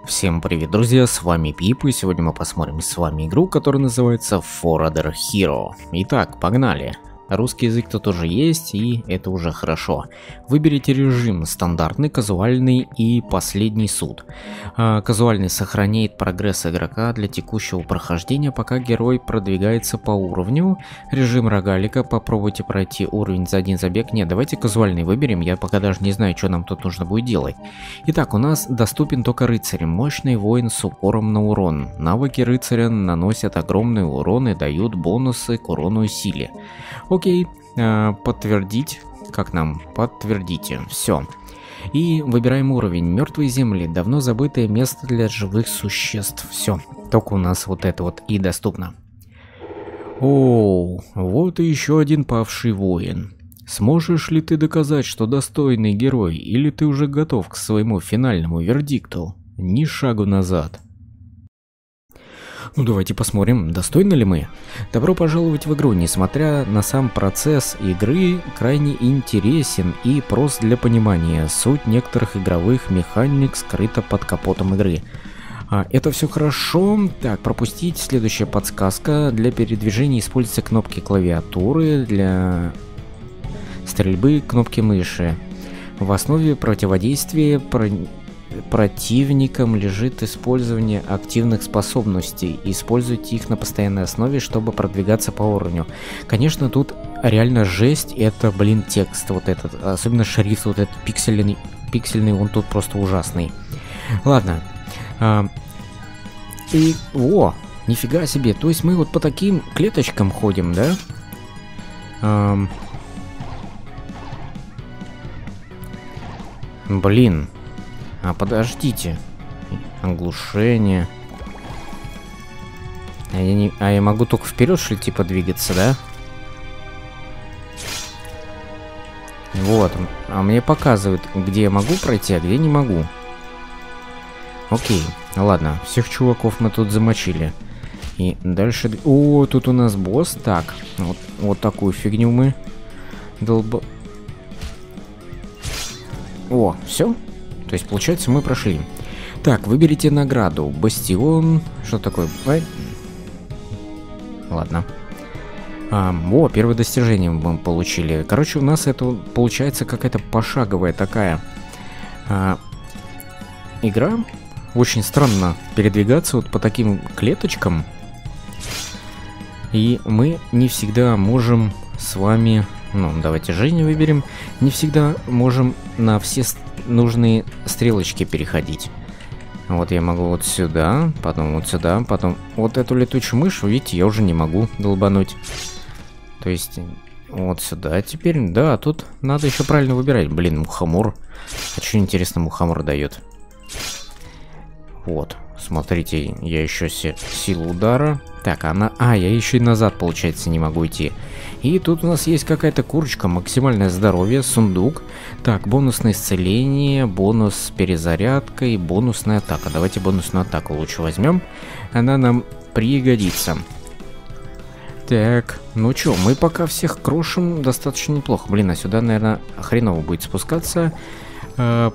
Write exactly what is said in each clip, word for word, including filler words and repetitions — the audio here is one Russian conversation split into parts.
Всем привет, друзья, с вами Пип, и сегодня мы посмотрим с вами игру, которая называется For Other Hero. Итак, погнали. Русский язык тут тоже есть, и это уже хорошо. Выберите режим стандартный, казуальный и последний суд. А, казуальный сохраняет прогресс игрока для текущего прохождения, пока герой продвигается по уровню. Режим рогалика, попробуйте пройти уровень за один забег. Нет, давайте казуальный выберем, я пока даже не знаю, что нам тут нужно будет делать. Итак, у нас доступен только рыцарь, мощный воин с упором на урон. Навыки рыцаря наносят огромный урон и дают бонусы к урону и силе. Окей, э, подтвердить. Как нам? Подтвердите. Все. И выбираем уровень. Мертвые земли. Давно забытое место для живых существ. Все. Только у нас вот это вот и доступно. О, вот и еще один павший воин. Сможешь ли ты доказать, что достойный герой, или ты уже готов к своему финальному вердикту? Ни шагу назад. Ну давайте посмотрим, достойны ли мы. Добро пожаловать в игру. Несмотря на сам процесс игры, крайне интересен и прост для понимания. Суть некоторых игровых механик скрыта под капотом игры. А, это все хорошо. Так, пропустить. Следующая подсказка. Для передвижения используются кнопки клавиатуры, для стрельбы кнопки мыши. В основе противодействия про... противникам лежит использование активных способностей. Используйте их на постоянной основе, чтобы продвигаться по уровню. Конечно, тут реально жесть. Это, блин, текст вот этот. Особенно шрифт вот этот пиксельный. Пиксельный, он тут просто ужасный. Ладно. А, и... О! Нифига себе. То есть мы вот по таким клеточкам ходим, да? А, блин. А, подождите. Оглушение. А я, не... а я могу только вперед, что ли, типа, двигаться, да? Вот. А мне показывают, где я могу пройти, а где не могу. Окей. Ладно. Всех чуваков мы тут замочили. И дальше... О, тут у нас босс. Так. Вот, вот такую фигню мы долба... О, все? То есть, получается, мы прошли. Так, выберите награду. Бастион. Что такое? Ай. Ладно. А, о, первое достижение мы получили. Короче, у нас это получается какая-то пошаговая такая а, игра. Очень странно передвигаться вот по таким клеточкам. И мы не всегда можем с вами... Ну, давайте Женю выберем. Не всегда можем на все нужные стрелочки переходить. Вот я могу вот сюда, потом вот сюда, потом вот эту летучую мышь, видите, я уже не могу долбануть. То есть вот сюда теперь. Да, тут надо еще правильно выбирать. Блин, мухомор. А что интересно мухомор дает? Вот, смотрите, я еще се силу удара. Так, она... А, я еще и назад, получается, не могу идти. И тут у нас есть какая-то курочка, максимальное здоровье, сундук. Так, бонусное исцеление, бонус с перезарядкой, бонусная атака. Давайте бонусную атаку лучше возьмем. Она нам пригодится. Так, ну чё, мы пока всех крошим достаточно неплохо. Блин, а сюда, наверное, хреново будет спускаться. А...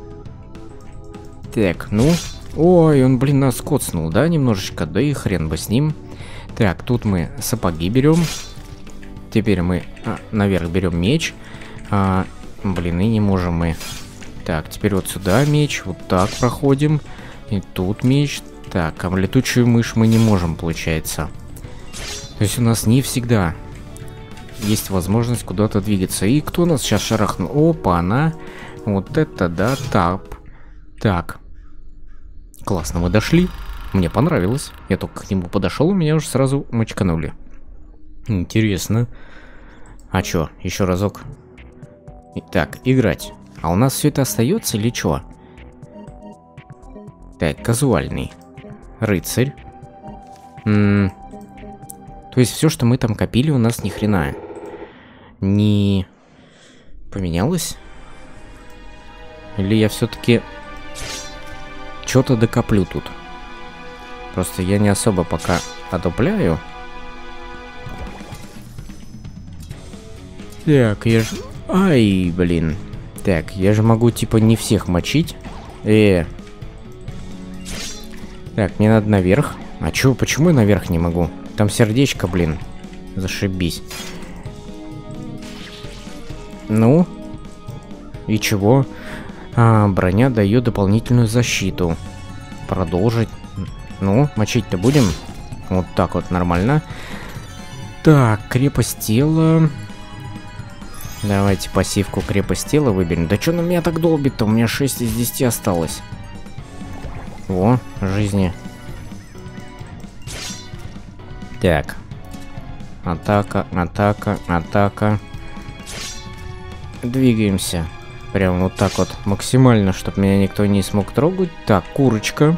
Так, ну... Ой, он, блин, нас коцнул, да, немножечко? Да и хрен бы с ним. Так, тут мы сапоги берем. Теперь мы а, наверх берем меч. А, блин, и не можем мы. Так, теперь вот сюда меч. Вот так проходим. И тут меч. Так, а летучую мышь мы не можем, получается. То есть у нас не всегда есть возможность куда-то двигаться. И кто нас сейчас шарахнул? Опа, она. Вот это да, тап. Так. Классно, мы дошли. Мне понравилось. Я только к нему подошел, и меня уже сразу мочканули. Интересно. А чё, еще разок. Так, играть. А у нас все это остается или чё? Так, казуальный. Рыцарь. М-м. То есть все, что мы там копили, у нас ни хрена не поменялось? Или я все-таки что-то докоплю тут? Просто я не особо пока отупляю. Так, я же... Ай, блин. Так, я же могу, типа, не всех мочить. Э. Так, мне надо наверх. А чё, почему я наверх не могу? Там сердечко, блин. Зашибись. Ну? И чего? А, броня дает дополнительную защиту. Продолжить. Ну, мочить-то будем? Вот так вот, нормально. Так, крепость тела. Давайте пассивку крепость тела выберем. Да что на меня так долбит-то? У меня шесть из десяти осталось. О, жизни. Так. Атака, атака, атака. Двигаемся. Прям вот так вот. Максимально, чтобы меня никто не смог трогать. Так, курочка.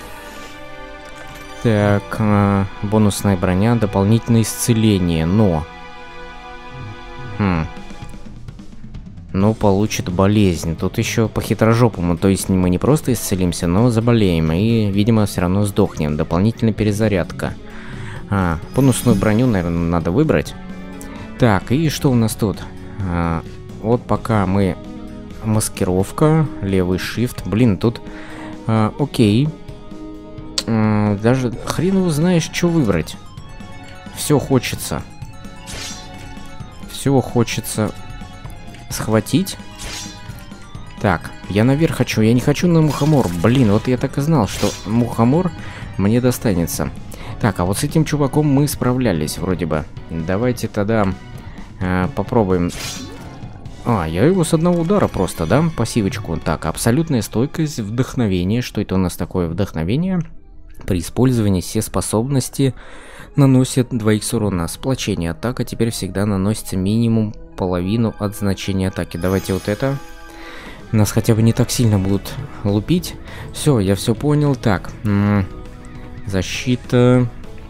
Так, э, бонусная броня, дополнительное исцеление, но... Хм. Ну, получит болезнь. Тут еще по хитрожопому, то есть мы не просто исцелимся, но заболеем. И, видимо, все равно сдохнем. Дополнительная перезарядка. А, бонусную броню, наверное, надо выбрать. Так, и что у нас тут? А, вот пока мы... Маскировка, левый shift. Блин, тут... А, окей. А, даже хрен его знаешь, что выбрать. Все хочется. Все хочется схватить. Так, я наверх хочу. Я не хочу на мухомор. Блин, вот я так и знал, что мухомор мне достанется. Так, а вот с этим чуваком мы справлялись вроде бы. Давайте тогда а, попробуем... А, я его с одного удара просто, да? Пассивочку. Так, абсолютная стойкость, вдохновение. Что это у нас такое вдохновение? При использовании все способности наносят два икс урона. Сплочение атака теперь всегда наносится минимум половину от значения атаки. Давайте вот это. Нас хотя бы не так сильно будут лупить. Все, я все понял. Так, м -м, защита.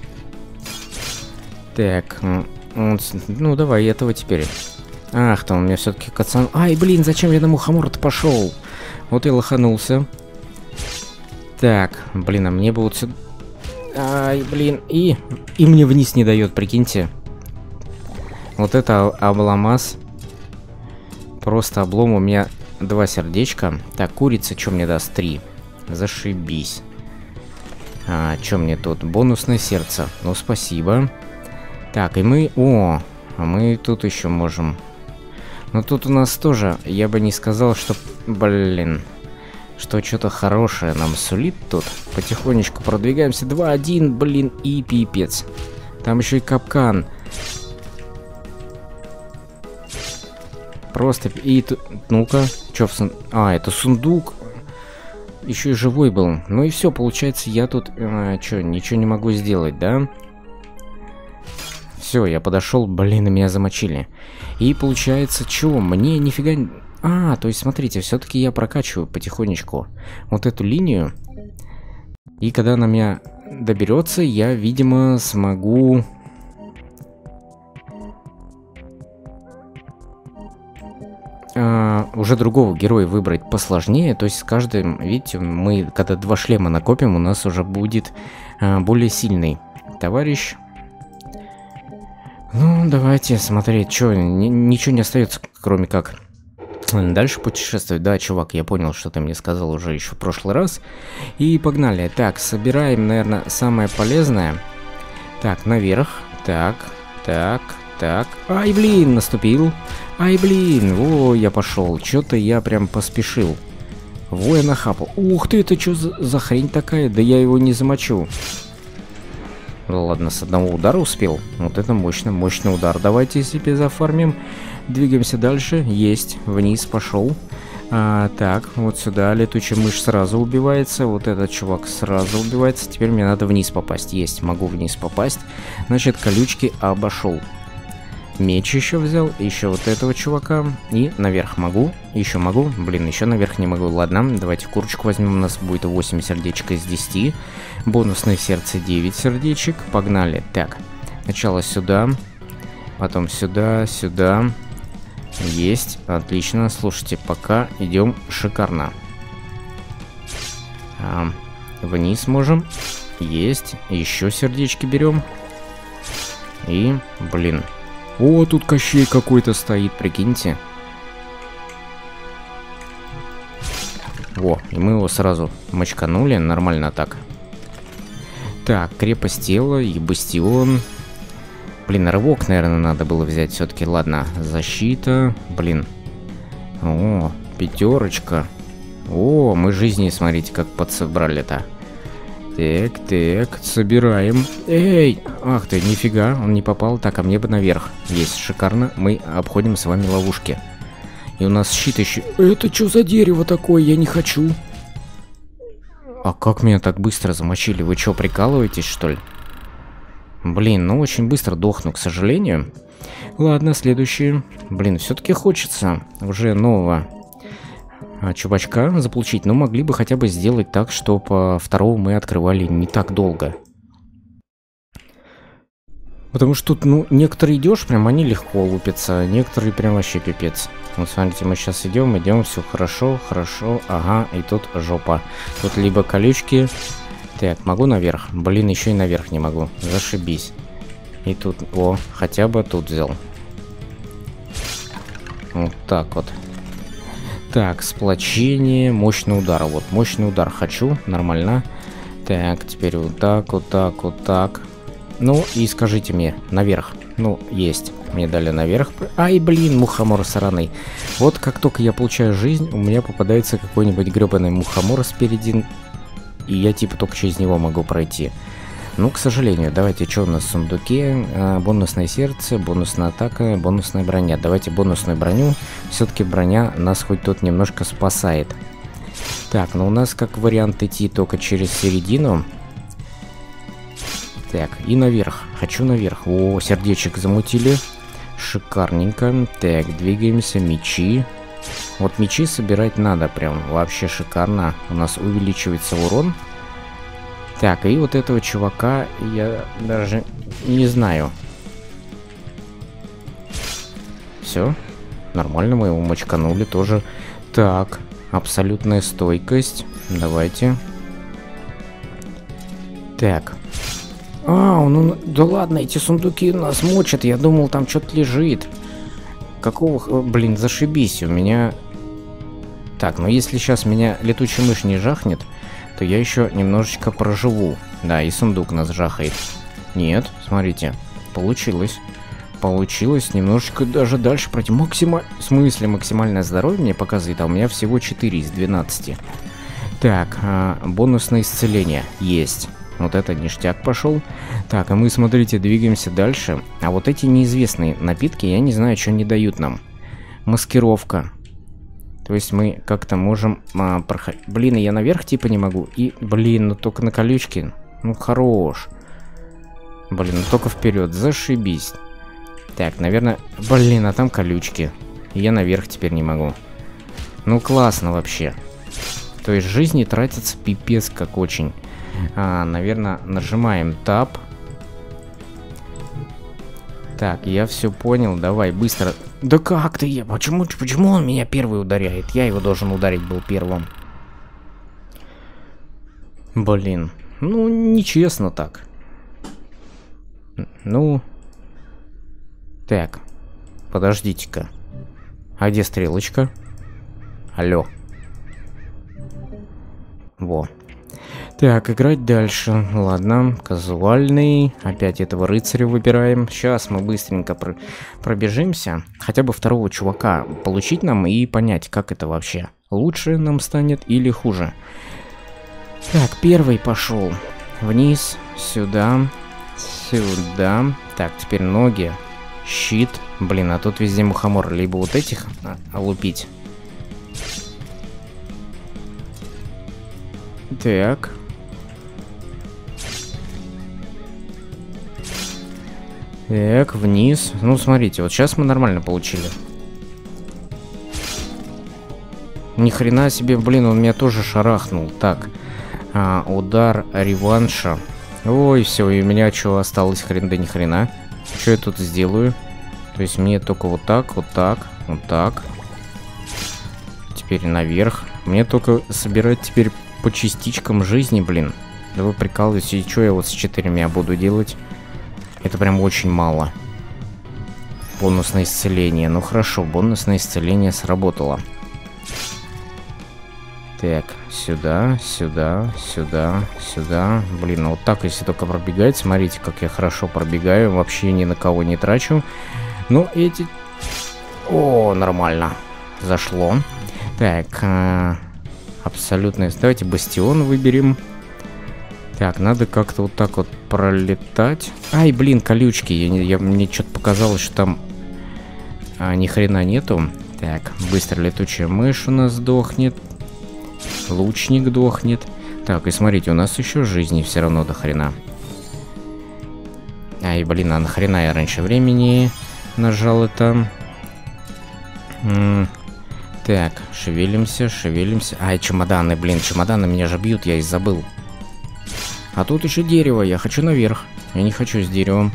Так, ну давай этого теперь. Ах, там у меня все-таки кацан... Ай, блин, зачем я на мухомор-то пошел? Вот я лоханулся. Так, блин, а мне бы вот сюда... Ай, блин, и... И мне вниз не дает, прикиньте. Вот это обломас. Просто облом, у меня два сердечка. Так, курица, что мне даст? Три. Зашибись. А, что мне тут? Бонусное сердце. Ну, спасибо. Так, и мы... О, а мы тут еще можем... Но тут у нас тоже, я бы не сказал, что, блин, что что-то хорошее нам сулит тут. Потихонечку продвигаемся. два один, блин, и пипец. Там еще и капкан. Просто, и... Ну-ка, что в сундук? А, это сундук. Еще и живой был. Ну и все, получается, я тут, а, что, ничего не могу сделать, да? Все, я подошел, блин, и меня замочили. И получается, что, мне нифига... А, то есть, смотрите, все-таки я прокачиваю потихонечку вот эту линию. И когда она меня доберется, я, видимо, смогу... А, уже другого героя выбрать посложнее. То есть, с каждым, видите, мы, когда два шлема накопим, у нас уже будет а, более сильный товарищ. Ну, давайте смотреть, что, ничего не остается, кроме как дальше путешествовать. Да, чувак, я понял, что ты мне сказал уже еще в прошлый раз. И погнали. Так, собираем, наверное, самое полезное. Так, наверх. Так, так, так. Ай, блин, наступил. Ай, блин, о, я пошел. Что-то я прям поспешил. Во, я нахапал. Ух ты, это что за, за хрень такая? Да я его не замочу. Ладно, с одного удара успел. Вот это мощно, мощный удар. Давайте себе зафармим. Двигаемся дальше. Есть. Вниз пошел. А, так, вот сюда. Летучая мышь сразу убивается. Вот этот чувак сразу убивается. Теперь мне надо вниз попасть. Есть, могу вниз попасть. Значит, колючки обошел. Меч еще взял. Еще вот этого чувака. И наверх могу. Еще могу. Блин, еще наверх не могу. Ладно, давайте курочку возьмем. У нас будет восемь сердечек из десяти. Бонусное сердце девять сердечек. Погнали. Так, сначала сюда. Потом сюда, сюда. Есть. Отлично. Слушайте, пока идем шикарно. А, вниз можем. Есть. Еще сердечки берем. И, блин. О, тут Кощей какой-то стоит, прикиньте. Во, и мы его сразу мочканули, нормально так. Так, крепость тела и бастион. Блин, рывок, наверное, надо было взять все-таки. Ладно, защита. Блин. О, пятерочка. О, мы жизни, смотрите, как подсобрали-то. Так, так, собираем. Эй! Ах ты, нифига, он не попал. Так, а мне бы наверх. Есть, шикарно. Мы обходим с вами ловушки. И у нас щит еще... Это что за дерево такое? Я не хочу. А как меня так быстро замочили? Вы что, прикалываетесь, что ли? Блин, ну очень быстро дохну, к сожалению. Ладно, следующее. Блин, все-таки хочется уже нового а, чувачка заполучить. Но могли бы хотя бы сделать так, чтобы второго мы открывали не так долго. Потому что тут, ну, некоторые идешь, прям они легко лупятся, некоторые прям вообще пипец. Вот смотрите, мы сейчас идем, идем, все хорошо, хорошо, ага, и тут жопа. Тут либо колючки. Так, могу наверх? Блин, еще и наверх не могу. Зашибись. И тут, о, хотя бы тут взял. Вот так вот. Так, сплочение, мощный удар. Вот, мощный удар хочу, нормально. Так, теперь вот так, вот так, вот так. Ну, и скажите мне, наверх. Ну, есть. Мне дали наверх. Ай, блин, мухомор сраный. Вот как только я получаю жизнь, у меня попадается какой-нибудь гребаный мухомор спереди. И я типа только через него могу пройти. Ну, к сожалению, давайте, что у нас в сундуке? А, бонусное сердце, бонусная атака, бонусная броня. Давайте бонусную броню. Все-таки броня нас хоть тут немножко спасает. Так, ну у нас как вариант идти только через середину. Так, и наверх. Хочу наверх. О, сердечек замутили. Шикарненько. Так, двигаемся. Мечи. Вот мечи собирать надо прям. Вообще шикарно. У нас увеличивается урон. Так, и вот этого чувака я даже не знаю. Все. Нормально, мы его мочканули тоже. Так, абсолютная стойкость. Давайте. Так. А, он, он... Да ладно, эти сундуки нас мочат. Я думал, там что-то лежит. Какого... Блин, зашибись, у меня... Так, ну если сейчас меня летучая мышь не жахнет, то я еще немножечко проживу. Да, и сундук нас жахает. Нет, смотрите, получилось. Получилось немножечко даже дальше пройти. Максималь... В смысле, максимальное здоровье мне показывает, а у меня всего четыре из двенадцати. Так, а, бонусное исцеление есть. Вот это ништяк пошел. Так, а мы, смотрите, двигаемся дальше. А вот эти неизвестные напитки, я не знаю, что они дают нам. Маскировка. То есть мы как-то можем а, проходить. Блин, я наверх типа не могу. И, блин, ну только на колючки. Ну хорош. Блин, ну только вперед. Зашибись. Так, наверное... Блин, а там колючки. И я наверх теперь не могу. Ну классно вообще. То есть жизни тратится пипец как очень. А, наверное, нажимаем Tab. Так, я все понял. Давай, быстро. Да как ты? Я... Почему, почему он меня первый ударяет? Я его должен ударить был первым. Блин. Ну, нечестно так. Ну... Так. Подождите-ка. А где стрелочка? Алло. Во. Так, играть дальше. Ладно, казуальный. Опять этого рыцаря выбираем. Сейчас мы быстренько пр пробежимся. Хотя бы второго чувака получить нам и понять, как это вообще. Лучше нам станет или хуже. Так, первый пошел. Вниз, сюда, сюда. Так, теперь ноги. Щит. Блин, а тут везде мухомор. Либо вот этих а, лупить. Так. Так, вниз. Ну, смотрите, вот сейчас мы нормально получили. Ни хрена себе, блин, он меня тоже шарахнул. Так, а, удар реванша. Ой, все, и у меня что осталось, хрен да ни хрена. Что я тут сделаю? То есть мне только вот так, вот так, вот так. Теперь наверх. Мне только собирать теперь по частичкам жизни, блин. Да вы прикалываетесь, и что я вот с четырьмя буду делать? Это прям очень мало. Бонусное исцеление. Ну хорошо, бонусное исцеление сработало. Так, сюда, сюда, сюда, сюда. Блин, ну вот так, если только пробегать. Смотрите, как я хорошо пробегаю. Вообще ни на кого не трачу. Ну, эти... О, нормально. Зашло. Так, э, абсолютно. Давайте бастион выберем. Так, надо как-то вот так вот пролетать. Ай, блин, колючки. Я, я, мне что-то показалось, что там а, ни хрена нету. Так, быстро летучая мышь у нас сдохнет. Лучник дохнет. Так, и смотрите, у нас еще жизни все равно до хрена. Ай, блин, а нахрена я раньше времени нажал это? М-м так, шевелимся, шевелимся. Ай, чемоданы, блин, чемоданы меня же бьют, я и забыл. А тут еще дерево, я хочу наверх. Я не хочу с деревом.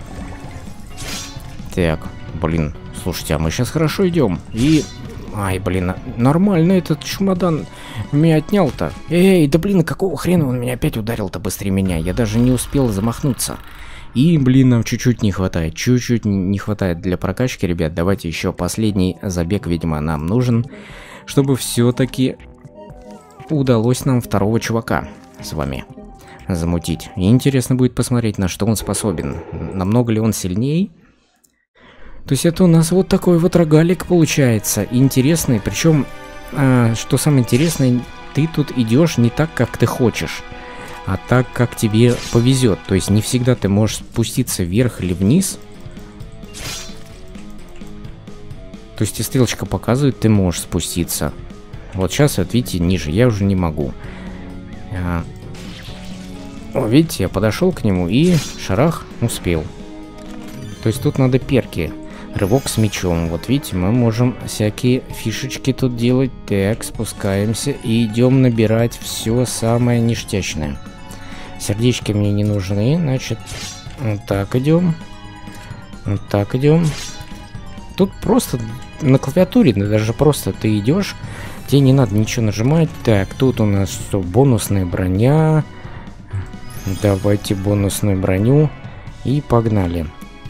Так, блин, слушайте, а мы сейчас хорошо идем. И... Ай, блин, нормально этот чемодан меня отнял-то. Эй, да блин, какого хрена он меня опять ударил-то быстрее меня? Я даже не успел замахнуться. И, блин, нам чуть-чуть не хватает. Чуть-чуть не хватает для прокачки, ребят. Давайте еще последний забег, видимо, нам нужен. Чтобы все-таки удалось нам второго чувака с вами замутить. И интересно будет посмотреть, на что он способен. Намного ли он сильней? То есть это у нас вот такой вот рогалик получается. Интересный. Причем, э, что самое интересное, ты тут идешь не так, как ты хочешь, а так, как тебе повезет. То есть не всегда ты можешь спуститься вверх или вниз. То есть и стрелочка показывает, ты можешь спуститься. Вот сейчас, вот видите, ниже. Я уже не могу. А... О, видите, я подошел к нему и шарах успел. То есть тут надо перки. Рывок с мечом. Вот видите, мы можем всякие фишечки тут делать. Так, спускаемся и идем набирать все самое ништячное. Сердечки мне не нужны, значит, вот так идем. Вот так идем. Тут просто на клавиатуре, даже просто ты идешь, тебе не надо ничего нажимать. Так, тут у нас что, бонусная броня. Давайте бонусную броню. И погнали.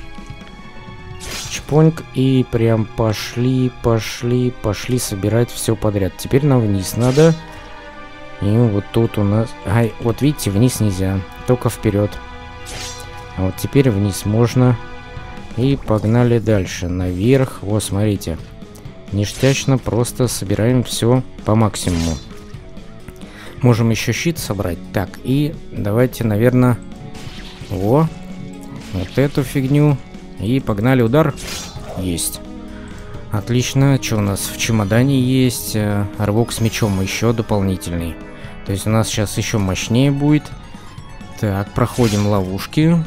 Чпоньк. И прям пошли, пошли, пошли собирать все подряд. Теперь нам вниз надо. И вот тут у нас... Ай, вот видите, вниз нельзя. Только вперед. А вот теперь вниз можно. И погнали дальше. Наверх. Вот, смотрите. Ништячно просто собираем все по максимуму. Можем еще щит собрать. Так, и давайте, наверное... Во. Вот эту фигню. И погнали, удар. Есть. Отлично. Что у нас в чемодане есть? Рывок с мечом еще дополнительный. То есть у нас сейчас еще мощнее будет. Так, проходим ловушки.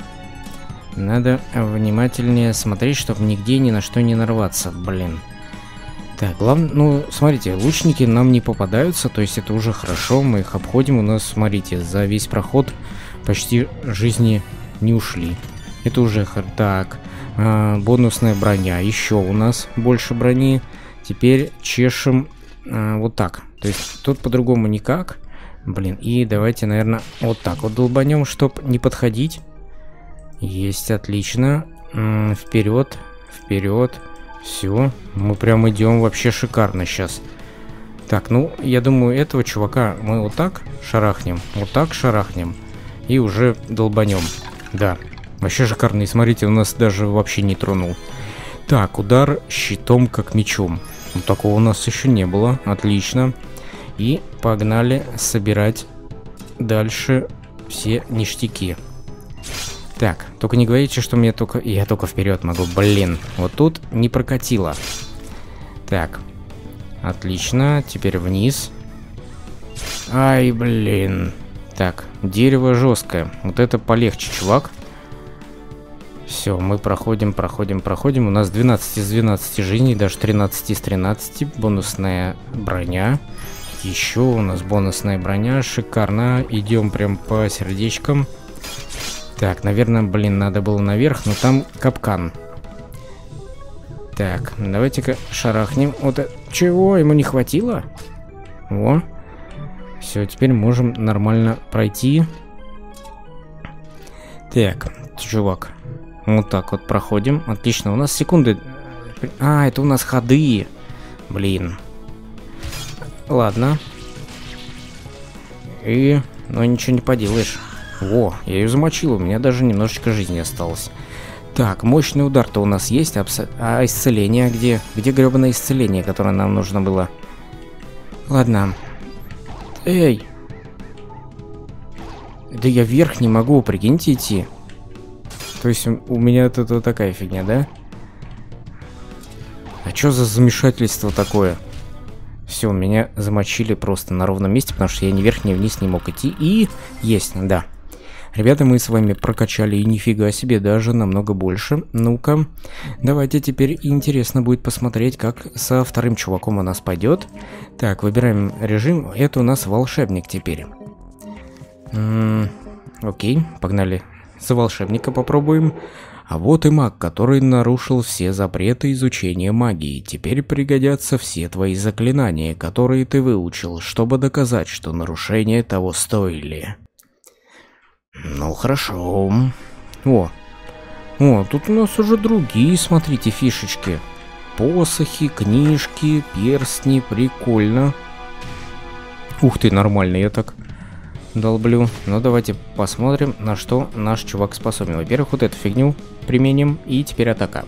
Надо внимательнее смотреть, чтобы нигде ни на что не нарваться. Блин. Так, главное, ну, смотрите, лучники нам не попадаются, то есть это уже хорошо, мы их обходим. У нас, смотрите, за весь проход почти жизни не ушли. Это уже хорошо. Так, э, бонусная броня, еще у нас больше брони. Теперь чешем э, вот так, то есть тут по-другому никак. Блин, и давайте, наверное, вот так вот долбанем, чтобы не подходить. Есть, отлично. М-м, вперед, вперед. Все, мы прям идем вообще шикарно сейчас. Так, ну, я думаю, этого чувака мы вот так шарахнем, вот так шарахнем и уже долбанем. Да, вообще шикарно. И смотрите, у нас даже вообще не тронул. Так, удар щитом как мечом. Ну, такого у нас еще не было. Отлично. И погнали собирать дальше все ништяки. Так, только не говорите, что мне только... Я только вперед могу, блин. Вот тут не прокатило. Так. Отлично, теперь вниз. Ай, блин. Так, дерево жесткое. Вот это полегче, чувак. Все, мы проходим, проходим, проходим. У нас двенадцать из двенадцати жизней, даже тринадцать из тринадцати. Бонусная броня. Еще у нас бонусная броня. Шикарно. Идем прям по сердечкам. Так, наверное, блин, надо было наверх, но там капкан. Так, давайте-ка шарахнем. Вот, чего, ему не хватило? Во. Все, теперь можем нормально пройти. Так, чувак. Вот так вот проходим. Отлично, у нас секунды... А, это у нас ходы. Блин. Ладно. И... ну ничего не поделаешь. Во, я ее замочил, у меня даже немножечко жизни осталось. Так, мощный удар-то у нас есть, а исцеление где? Где гребаное исцеление, которое нам нужно было? Ладно. Эй! Да я вверх не могу, прикиньте, идти. То есть у меня тут вот такая фигня, да? А что за замешательство такое? Все, меня замочили просто на ровном месте, потому что я ни вверх, ни вниз не мог идти. И есть, да. Ребята, мы с вами прокачали, и нифига себе, даже намного больше. Ну-ка, давайте теперь интересно будет посмотреть, как со вторым чуваком у нас пойдет. Так, выбираем режим. Это у нас волшебник теперь. М-м, окей, погнали. За волшебника попробуем. А вот и маг, который нарушил все запреты изучения магии. Теперь пригодятся все твои заклинания, которые ты выучил, чтобы доказать, что нарушения того стоили. Ну хорошо. О, о, тут у нас уже другие, смотрите, фишечки. Посохи, книжки, перстни, прикольно. Ух ты, нормально я так долблю. Ну давайте посмотрим, на что наш чувак способен. Во-первых, вот эту фигню применим, и теперь атака.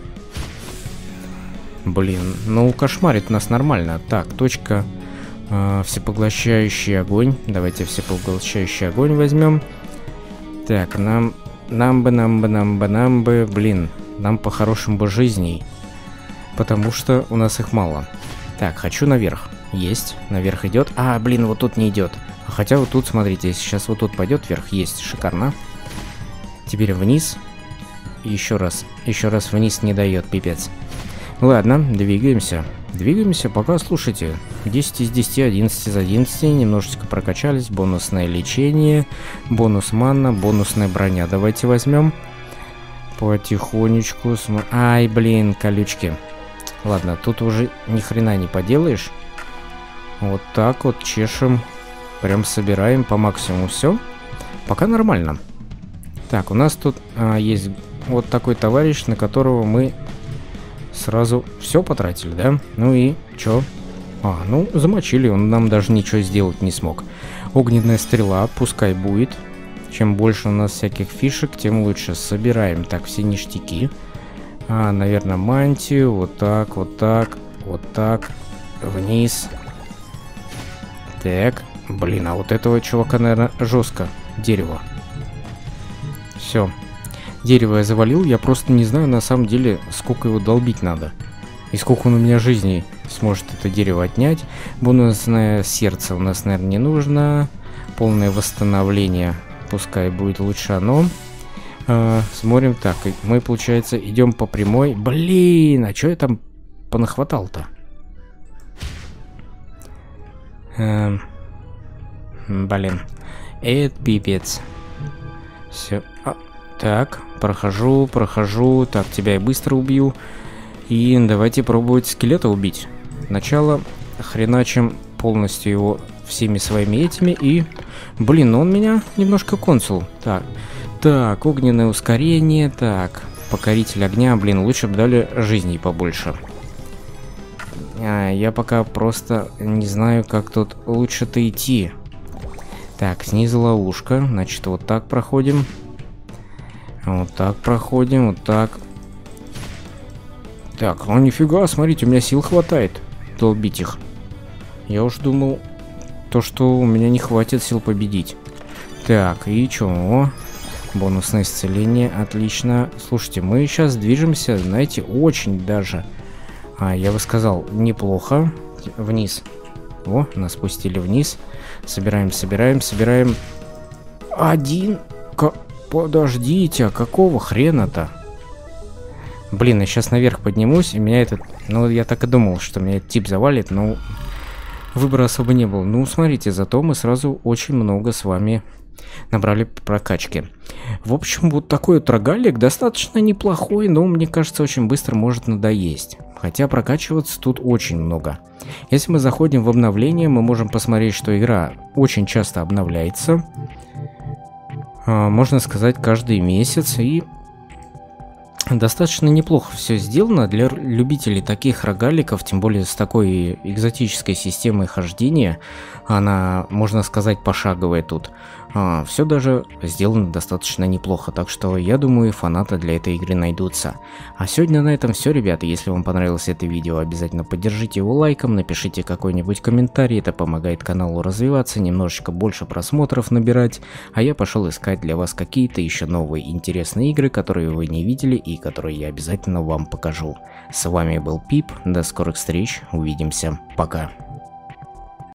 Блин, ну кошмарит нас нормально. Так, точка э, всепоглощающий огонь. Давайте всепоглощающий огонь возьмем. Так, нам, нам бы, нам бы, нам бы, нам бы, блин, нам по-хорошему бы жизней, потому что у нас их мало. Так, хочу наверх. Есть, наверх идет. А, блин, вот тут не идет. Хотя вот тут, смотрите, сейчас вот тут пойдет вверх. Есть, шикарно. Теперь вниз. Еще раз, еще раз вниз не дает, пипец. Ладно, двигаемся. Двигаемся, пока, слушайте. десять из десяти, одиннадцать из одиннадцати. Немножечко прокачались. Бонусное лечение. Бонус манна, бонусная броня. Давайте возьмем. Потихонечку. См... Ай, блин, колючки. Ладно, тут уже ни хрена не поделаешь. Вот так вот чешем. Прям собираем по максимуму все. Пока нормально. Так, у нас тут а, есть вот такой товарищ, на которого мы сразу все потратили, да? Ну и чё? А, ну, замочили, он нам даже ничего сделать не смог. Огненная стрела, пускай будет. Чем больше у нас всяких фишек, тем лучше. Собираем так все ништяки. А, наверное, мантию. Вот так, вот так, вот так. Вниз. Так. Блин, а вот этого чувака, наверное, жестко. Дерево. Все. Дерево я завалил. Я просто не знаю, на самом деле, сколько его долбить надо. И сколько он у меня жизней сможет это дерево отнять. Бонусное сердце у нас, наверное, не нужно. Полное восстановление. Пускай будет лучше оно. А, смотрим. Так, мы, получается, идем по прямой. Блин, а что я там понахватал-то? Эм... Блин. Это пипец. Все. А, так, прохожу, прохожу. Так, тебя я быстро убью. И давайте пробовать скелета убить. Начало. Хреначим полностью его всеми своими этими. И, блин, он меня немножко консул. Так, так, огненное ускорение. Так, покоритель огня. Блин, лучше бы дали жизней побольше. А, я пока просто не знаю, как тут лучше-то идти. Так, снизу ловушка. Значит, вот так проходим. Вот так проходим, вот так. Так, ну нифига, смотрите, у меня сил хватает долбить их. Я уж думал, то, что у меня не хватит сил победить. Так, и чё? Бонусное исцеление, отлично. Слушайте, мы сейчас движемся, знаете, очень даже, а, я бы сказал, неплохо. Вниз. О, нас спустили вниз. Собираем, собираем, собираем. Один. К... Подождите, а какого хрена-то? Блин, я сейчас наверх поднимусь, и меня этот... Ну, я так и думал, что меня этот тип завалит, но выбора особо не было. Ну, смотрите, зато мы сразу очень много с вами набрали прокачки. В общем, вот такой вот рогалик достаточно неплохой, но, мне кажется, очень быстро может надоесть. Хотя прокачиваться тут очень много. Если мы заходим в обновление, мы можем посмотреть, что игра очень часто обновляется. А, можно сказать, каждый месяц. И Достаточно неплохо все сделано для любителей таких рогаликов, тем более с такой экзотической системой хождения. Она, можно сказать, пошаговая тут. А, все даже сделано достаточно неплохо, так что я думаю, фанаты для этой игры найдутся. А сегодня на этом все, ребята. Если вам понравилось это видео, обязательно поддержите его лайком, напишите какой-нибудь комментарий, это помогает каналу развиваться, немножечко больше просмотров набирать. А я пошел искать для вас какие-то еще новые интересные игры, которые вы не видели и которые я обязательно вам покажу. С вами был Пип, до скорых встреч, увидимся, пока.